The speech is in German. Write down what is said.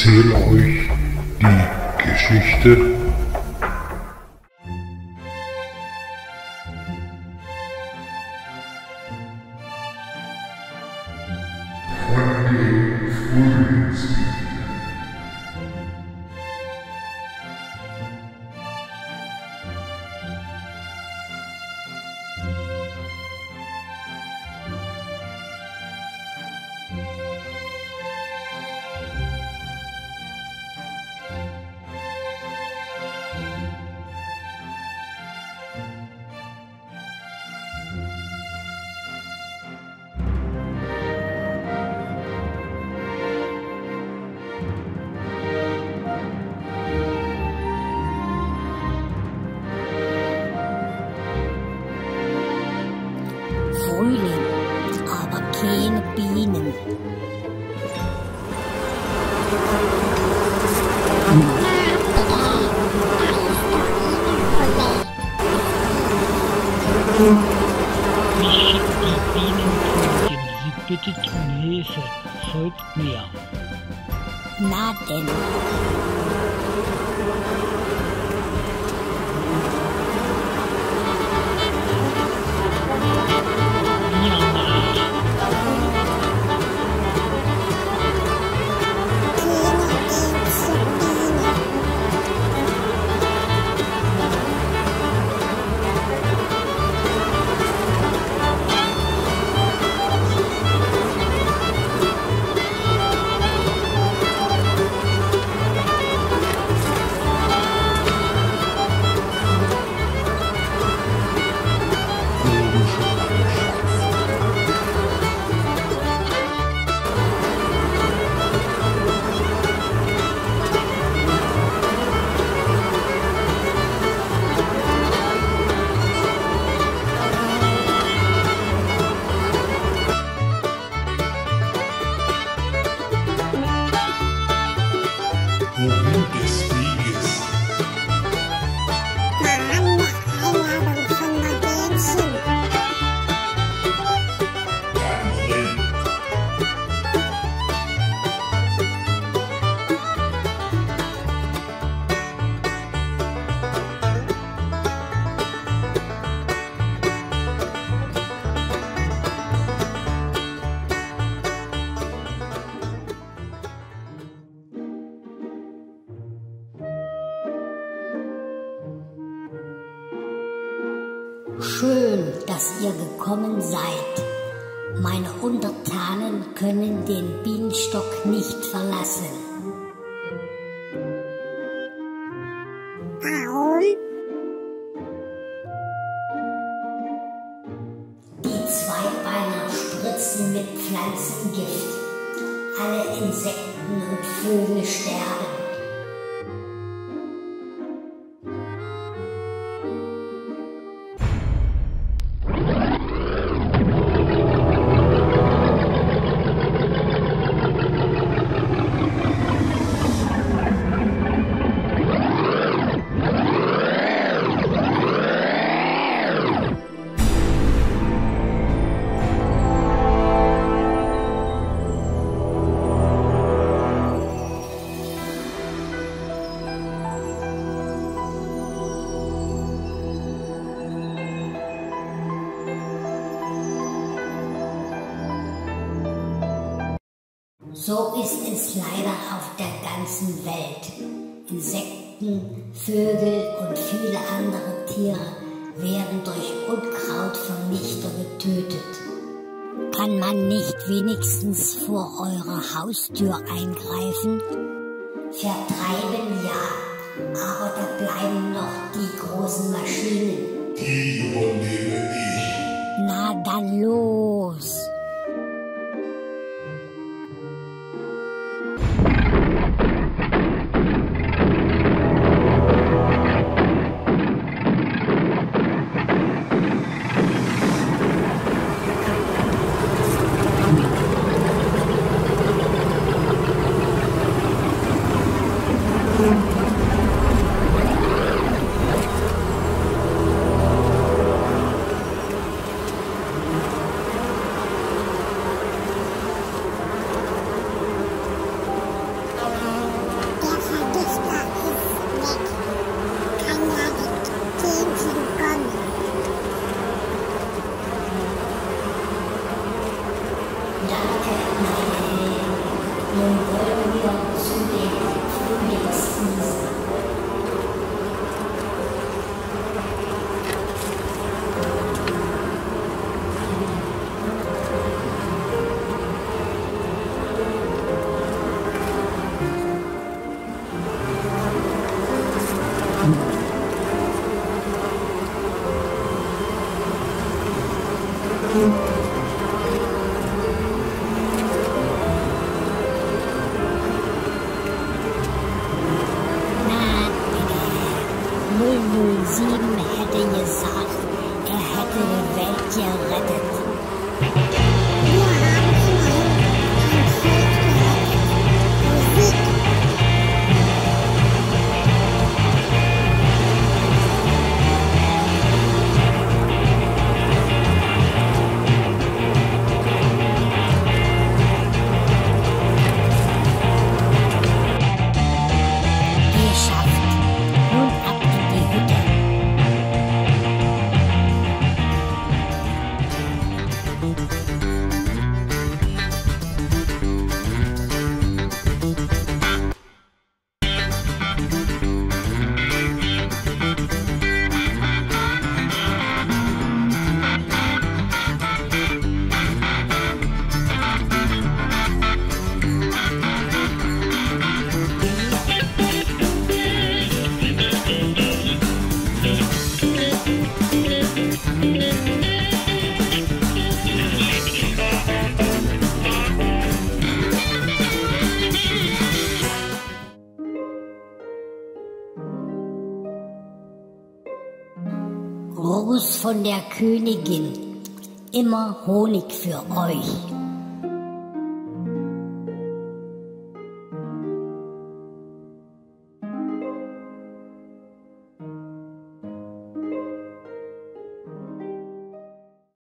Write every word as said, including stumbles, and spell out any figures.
erzähle euch die Geschichte von den Frühlingsbienen. Frühling, aber keine Bienen. Ich schicke die Bienenkönigin, sie bittet um Hilfe, folgt mir. Na denn. Wohin des Weges? Na, Einladung von Madänchen. Dann wohin? Schön, dass ihr gekommen seid. Meine Untertanen können den Bienenstock nicht verlassen. Warum? Die Zweibeiner spritzen mit Pflanzengift. Alle Insekten und Vögel sterben. So ist es leider auf der ganzen Welt. Insekten, Vögel und viele andere Tiere werden durch Unkrautvernichter getötet. Kann man nicht wenigstens vor eurer Haustür eingreifen? Vertreiben ja, aber da bleiben noch die großen Maschinen. Die übernehme ich. Na dann los! sieben hätte gesagt, er hätte die Welt gerettet. Wir haben immerhin ein Feld gerettet. Musik. Geschafft. Nun ab in die Hütte. Gruß von der Königin. Immer Honig für euch.